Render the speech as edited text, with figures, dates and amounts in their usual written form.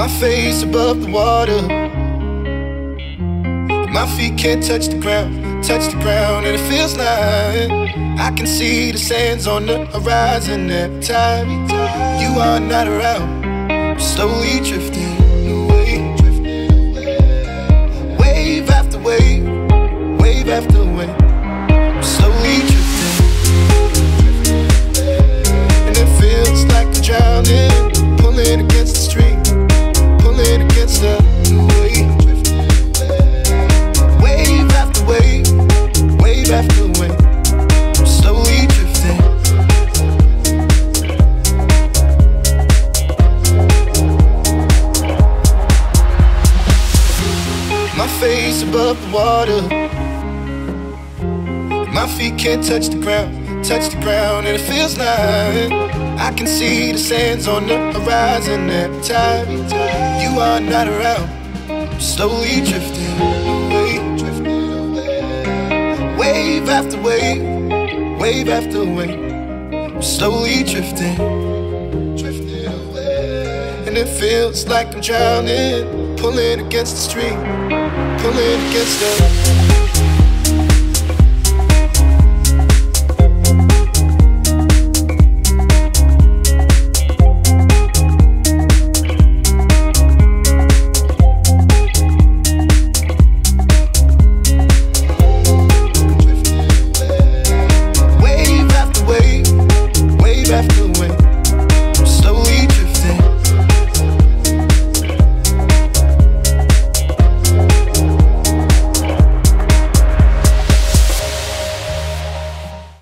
My face above the water, my feet can't touch the ground, and it feels like I can see the sands on the horizon every time you are not around. I'm slowly drifting away, wave after wave, wave after wave. I'm slowly drifting, and it feels like I'm drowning, pulling against the stream, pulling against the wave. Wave after wave, wave after wave. I'm slowly drifting. My face above the water, my feet can't touch the ground, and it feels like I can see the sands on the horizon every time you are not around. I'm slowly drifting away, wave after wave, wave after wave. I'm slowly drifting, and it feels like I'm drowning, pulling against the stream, pulling against the